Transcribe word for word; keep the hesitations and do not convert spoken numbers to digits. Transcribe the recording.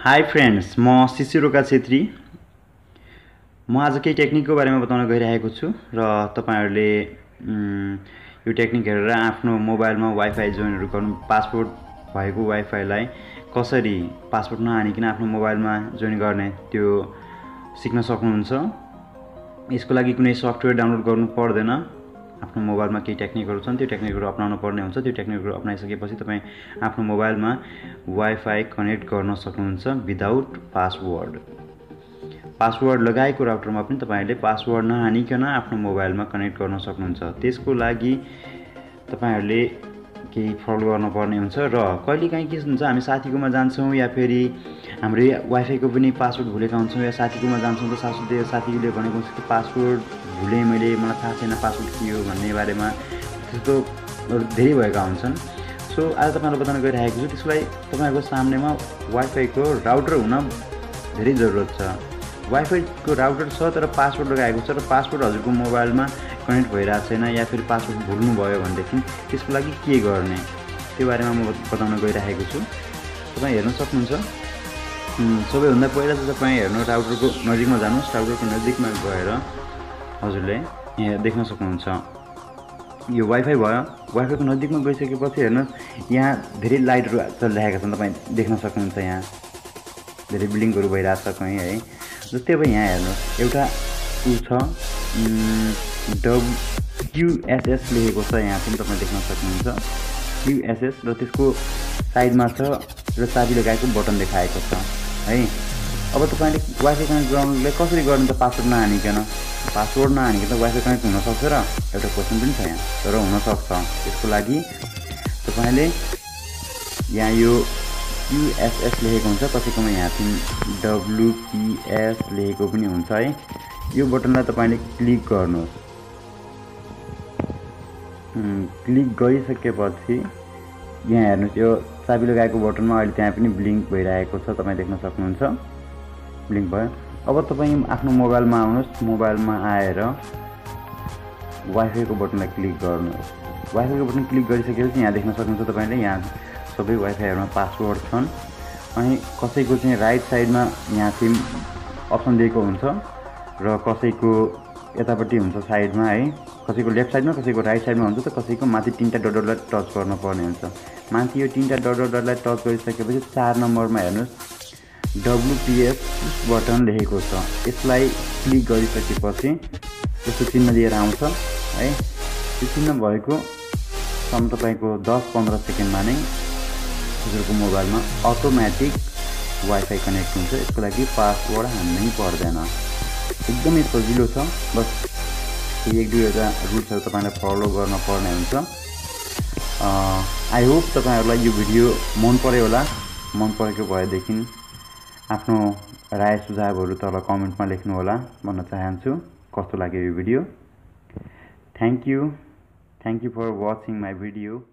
High friends, म शिशिरोका छेत्री। म आज केही टेक्निकको बारेमा बताउन गइरहेको छु र तपाईहरुले यो टेक्निक हेरेर आफ्नो मोबाइलमा वाइफाई जोइनहरु गर्नु, पासवर्ड भएको वाइफाईलाई कसरी पासवर्ड नहानिकन आफ्नो मोबाइलमा जोइन गर्ने त्यो सिक्न सक्नुहुन्छ। यसको लागि कुनै सफ्टवेयर डाउनलोड गर्नु पर्दैन। आफ्नो मोबाइलमा केही टेक्निकहरु छन्, त्यो टेक्निकहरु अपनाउनु पर्ने हुन्छ। त्यो टेक्निकहरु अपनाइसकेपछि तपाई आफ्नो मोबाइलमा वाइफाई कनेक्ट गर्न सक्नुहुन्छ विदाउट पासवर्ड। पासवर्ड लगाएको राउटरमा पनि तपाईहरुले पासवर्ड नहानिकन आफ्नो मोबाइलमा कनेक्ट गर्न सक्नुहुन्छ। त्यसको लागि तपाईहरुले केही फलो गर्नुपर्ने हुन्छ र कहिलेकाहीँ के हुन्छ, हामी साथीकोमा जान्छौँ या फेरि हाम्रो वाइफाईको पनि पासवर्ड भुलेका हुन्छौँ या साथीकोमा जान्छौँ त साथीले साथीले भनेको हुन्छ कि पासवर्ड भुले मैले, मलाई थाहा छैन पासवर्ड के हो भन्ने बारेमा, त्यस्तो धेरै भएका हुन्छन्। सो आज तपाईहरुलाई बताउन गइरहेको छु, त्यसलाई तपाईहरुको सामनेमा वाइफाईको राउटर हुन धेरै जरुरत छ। वाइफाईको राउटर छ तर पासवर्ड लगाएको छ र पासवर्ड हजुरको मोबाइलमा कनेक्ट भइरहेको छैन या फेरि पासवर्ड भुल्नु भयो भनेदेखि त्यसको लागि के गर्ने त्यो बारेमा म बताउन गइरहेको छु। तपाई हेर्न सक्नुहुन्छ। सबैभन्दा पहिला चाहिँ तपाई हेर्नु राउटरको नजिकमा जानुस्। राउटरको नजिकमा गएर हजुरले यहाँ देख्न सक्नुहुन्छ यो वाइफाई भयो। वाइफाईको नजिकमा गइसकेपछि हेर्नुस् यहाँ धेरै लाइटहरु चलिरहेका छन्, तपाई देख्न सक्नुहुन्छ। यहाँ धेरै ब्लिङ्कहरु भइरहेछ कहीं है। जस्तै अब यहाँ हेर्नुस् एउटा उ छ डब्ल्युएसएस लेखेको छ, यहाँ पनि तपाई देख्न सक्नुहुन्छ युएसएस, र त्यसको साइडमा छ र चाबी लगाएको बटन देखाएको छ है। अब तपाईले वाइफाई कनेक्ट गर्नुले कसरी गर्ने त पासवर्ड नहानिकन? पासवर्ड नहानिकन वाइफाई कनेक्ट हुन सक्छ र एउटा क्वेशन पनि छ यहाँ, तर हुन सक्छ। त्यसको लागि तपाईले यहाँ यो युएसएस लेखेको हुन्छ, कसैकोमा यहाँ पनि डब्ल्युपीएस लेखेको पनि हुन्छ है। यो बटनलाई तपाईले क्लिक गर्नुहोस्। क्लिक गरिसकेपछि यहाँ हेर्नुस् यो चाबी लगाएको बटनमा अहिले त्यहाँ पनि ब्लिङ्क भइरहेको छ, तपाई देख्न सक्नुहुन्छ। ब्लिङ्क भयो। अब तपाई आफ्नो मोबाइलमा आउनुहोस्। मोबाइलमा आएर वाइफाईको बटनलाई क्लिक गर्नुहोस्। वाइफाईको बटन क्लिक गरिसकेपछि यहाँ देख्न सक्नुहुन्छ तपाईले यहाँ सबै वाइफाईहरुमा पासवर्ड छन्। अनि कसैको चाहिँ राइट साइडमा यहाँ चाहिँ अप्सन दिएको हुन्छ र कसैको यतापट्टि हुन्छ साइडमा है। कसैको लेफ्ट साइडमा, कसैको राइट साइडमा हुन्छ, त कसैको माथि तीनटा डटलाई टच गर्नुपर्ने हुन्छ। माथि यो तीनटा डटलाई टच गरिसकेपछि चार नम्बरमा हेर्नुस् डब्ल्युपीएस बटन लेखेको छ। यसलाई क्लिक गरिसकेपछि यस्तो चिन्ह दिएर आउँछ है। यो चिन्ह भएको सम तपाईको दस पन्ध्र सेकेन्डमा नै हजुरको मोबाइलमा अटोमेटिक वाइफाई कनेक्ट हुन्छ। यसको लागि पासवर्ड हान्नै पर्दैन, एकदमै सजिलो छ। बस एक दुईवटा रुल्सहरु तपाईलाई फलो गर्न पर्ने हुन्छ। आई होप तपाईहरुलाई यो भिडियो मन पर्यो होला। मन परेको भएदेखि आफ्नो राय सुझावहरु तल कमेन्टमा लेख्नु होला भन्न चाहन्छु। कस्तो लाग्यो यो video? Thank you thank you for watching my video.